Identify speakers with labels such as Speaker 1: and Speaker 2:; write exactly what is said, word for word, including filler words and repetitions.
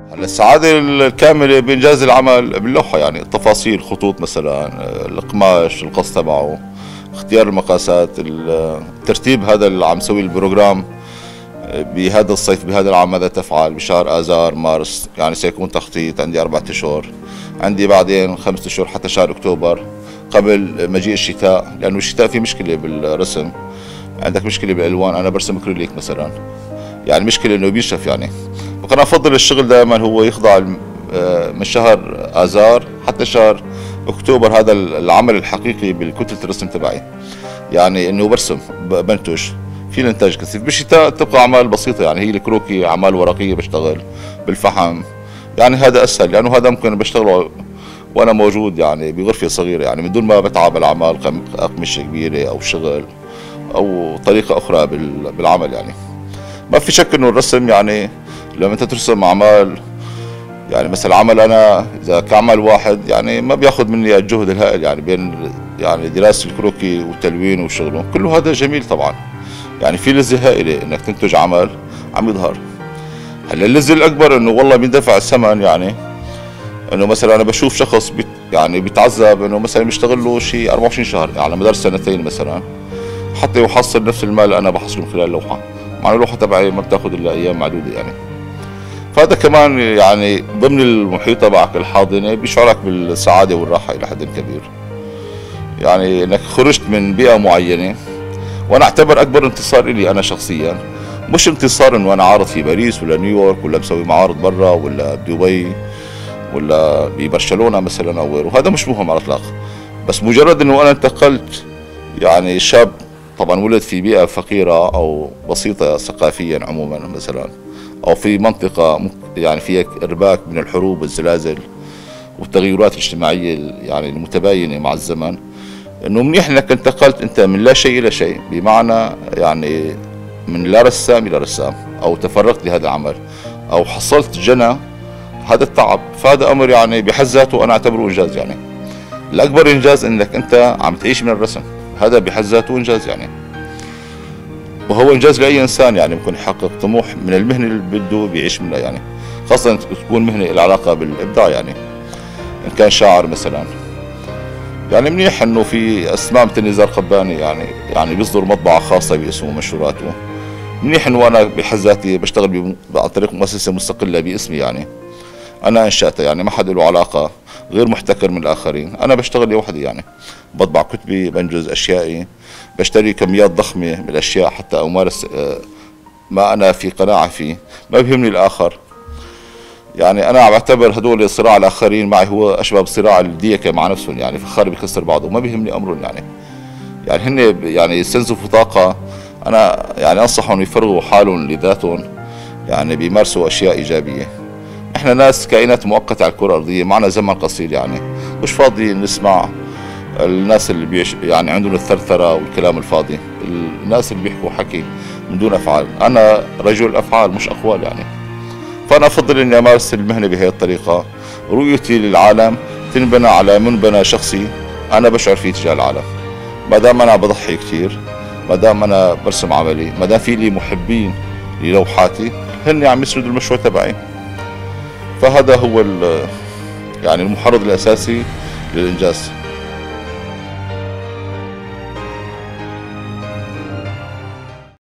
Speaker 1: هلا السعادة الكاملة بإنجاز العمل باللوحة، يعني التفاصيل، خطوط مثلا، القماش، القص تبعه، اختيار المقاسات، الترتيب. هذا اللي عم سوي البروجرام بهذا الصيف بهذا العام ماذا تفعل بشهر آذار مارس، يعني سيكون تخطيط. عندي أربعة أشهر، عندي بعدين خمسة أشهر حتى شهر أكتوبر قبل مجيء الشتاء، لأنه الشتاء في مشكلة بالرسم، عندك مشكلة بالألوان. أنا برسم أكريليك مثلا، يعني مشكلة إنه بينشف يعني. فأنا أفضل الشغل دائما هو يخضع من شهر آذار حتى شهر أكتوبر، هذا العمل الحقيقي بالكتلة الرسم تبعي، يعني إنه برسم بنتج في الانتاج كثيف. بالشتاء تبقى اعمال بسيطه، يعني هي الكروكي، اعمال ورقيه بشتغل بالفحم، يعني هذا اسهل لانه هذا ممكن بشتغله وانا موجود يعني بغرفه صغيره، يعني من دون ما بتعب الاعمال اقمشه كبيره او شغل او طريقه اخرى بالعمل. يعني ما في شك انه الرسم، يعني لما انت ترسم اعمال، يعني مثلا عمل انا اذا كعمل واحد يعني ما بياخذ مني الجهد الهائل، يعني بين يعني دراسه الكروكي والتلوين وشغله كله هذا جميل طبعا. يعني في لذة هائلة انك تنتج عمل عم يظهر. هلا اللذة الاكبر انه والله بيندفع الثمن، يعني انه مثلا انا بشوف شخص بيت يعني بيتعذب انه مثلا بيشتغل له شيء أربعة وعشرين شهر على مدار سنتين مثلا حتى يحصل نفس المال اللي انا بحصله من خلال لوحة، مع اللوحة تبعي ما بتاخذ الا ايام معدودة يعني. فهذا كمان يعني ضمن المحيط تبعك الحاضنة بيشعرك بالسعادة والراحة الى حد كبير، يعني انك خرجت من بيئة معينة. وانا اعتبر اكبر انتصار لي انا شخصيا مش انتصار انه انا عارض في باريس ولا نيويورك ولا مسوي معارض برا ولا بدبي ولا ببرشلونه مثلا او غيره، هذا مش مهم على الاطلاق. بس مجرد انه انا انتقلت، يعني شاب طبعا ولد في بيئه فقيره او بسيطه ثقافيا عموما مثلا، او في منطقه يعني فيها ارباك من الحروب والزلازل والتغيرات الاجتماعيه يعني المتباينه مع الزمن، انه منيح انك انتقلت انت من لا شيء الى شيء، بمعنى يعني من لا رسام الى رسام، او تفرغت لهذا العمل، او حصلت جنى هذا التعب. فهذا امر يعني بحد ذاته انا اعتبره انجاز. يعني الاكبر انجاز انك انت عم تعيش من الرسم، هذا بحد ذاته انجاز يعني، وهو انجاز لاي انسان يعني ممكن يحقق طموح من المهنه اللي بده بيعيش منها، يعني خاصه تكون مهنه لها علاقه بالابداع، يعني ان كان شاعر مثلا. يعني منيح انه في اسماء مثل نزار قباني يعني يعني بيصدر مطبعه خاصه باسمه ومنشوراته. منيح انه انا بحد ذاتي بشتغل عن طريق مؤسسه مستقله باسمي، يعني انا انشاتها، يعني ما حدا له علاقه، غير محتكر من الاخرين. انا بشتغل لوحدي، يعني بطبع كتبي، بنجز اشيائي، بشتري كميات ضخمه من الاشياء حتى امارس ما انا في قناعه فيه، ما بيهمني الاخر. يعني انا بعتبر هدول صراع الاخرين معي هو اشبه بصراع الديكه مع نفسهم، يعني فخار بيكسر بعضه، ما بيهمني امرهم. يعني يعني هن يعني يستنزفوا طاقه، انا يعني انصحهم يفرغوا حالهم لذاتهم، يعني بيمارسوا اشياء ايجابيه. احنا ناس كائنات مؤقته على الكره الارضيه، معنا زمن قصير، يعني مش فاضي نسمع الناس اللي بيش يعني عندهم الثرثره والكلام الفاضي، الناس اللي بيحكوا حكي من دون افعال. انا رجل افعال مش اقوال يعني. فأنا أفضل إني أمارس المهنة بهي الطريقة. رؤيتي للعالم تنبنى على منبنى شخصي أنا بشعر فيه تجاه العالم. ما دام أنا بضحي كثير، ما دام أنا برسم عملي، ما دام في لي محبين للوحاتي هن عم يسردوا المشروع تبعي. فهذا هو يعني المحرض الأساسي للإنجاز.